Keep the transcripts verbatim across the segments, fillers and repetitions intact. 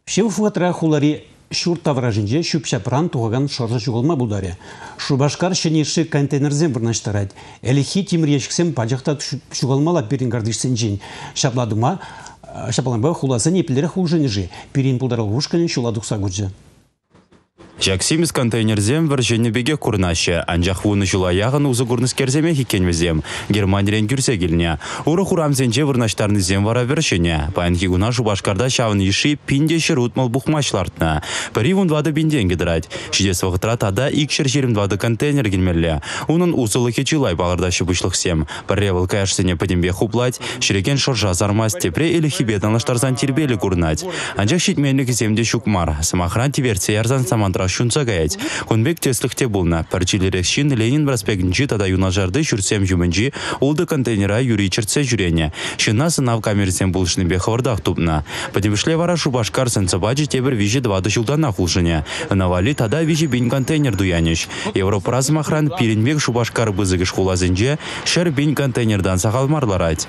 Шевфуатра хулари шурта вражинже шупшапран туган шоржа чугылма булдаре. Шубашкар шенеши контейнерзен бурнаштарать. Элихи тимриешксем пачахта чугылмала перингардишсенжин. Шапладума шапаламба хуласы непилері хулженежи. Перин пулдарал вушкален шуладукса гуджа. Жаксимис контейнерзем варжене беге курнаще, анжақ вуны жылаяғын ұзы курныскерземе хикенвезем. Германирен күрсе келіне. Уры хурамзенже вырнаштарнызем вара вершене. Паян хигуна Шубашкарда шавын еши пинде шырутмал бухмашлартна. Пари вун вады бинден гидрать. Шидес вағытра тада икшер жерім вады контейнер келмелі. Унын ұзылы хечилай бағырдашы бұшлықсем. Парревыл каяшсене падембе хуплать, ширекен шоржа зармас тепре или хибетаныштарзан тербелі курнать. Анжақ шитменлік земде шукмар. Самахран тиверце ярзан самантра шунца гаять. Конбек теслихте булна. Парчилерекшин Ленин проспектнчи тада юнажарды жүрсем жүмінжи олды контейнера юрий черце жүрене. Шына сынав камерсен булшны бехордах тупна. Падемшле вара Шубашкар сенцабаджи тебір вижи двады жылдана хулшыне. Навали тада вижи бин контейнер дуянеш. Европраз махран пиренбек Шубашкар бызыгыш хулазынже шер бин контейнердан сахалмарларать.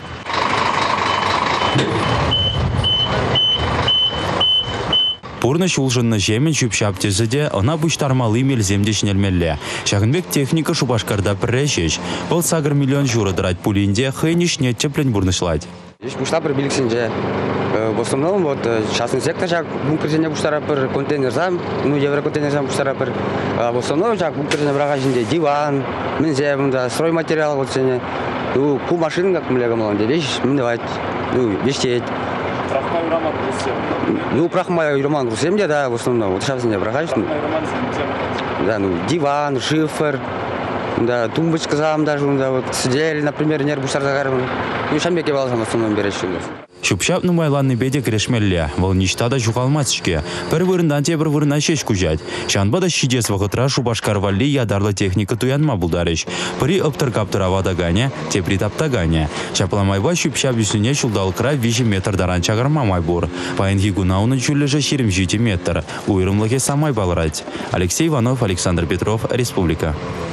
Пурныш улжынны жемен шүпшап тезіде, она бұштармалы мелземдешнелмелле. Шағынбек техника Шубашкарда піррешеш. Бұл сагыр миллион журы дырать пулинде хейниш не теплен бурнышлать. Здесь буштар пір биліксенже. В основном вот частный сектор жак бункерзене буштара пір контейнер зам, ну евроконтейнер зам буштара пір. В основном жак бункерзене брагажинде диван, мензем, да, стройматериал вот сене. Ну, ку машин как млега маланде, вещь, миновать, ну, вещеть. Ну, прахмай роман русем, да, в основном, вот сейчас не брахаешь. Да, ну, диван, шифер, да, тумбочка зам даже, да, вот сидели, например, нербушар загаром. Ну, шамбеке баласам в основном берешь. Шупшапны майланны беде крешмелле, волничтада жухалмасычке. Бір вырындан те бір вырына шеш күжать. Шанбада шидес вағытра Шубашкар валли ядарлы техника туянма булдарыш. Пыри ыптыр-каптыра вадагане, те притаптагане. Чапламайба шупшап үсіне шулдалқыра вижи метр даран чағырмамай бур. Паян хигунауны чүллежа шерім жити метр. Уйрымлыке самай балырать. Алексей Иванов, Александр Петров, Республика.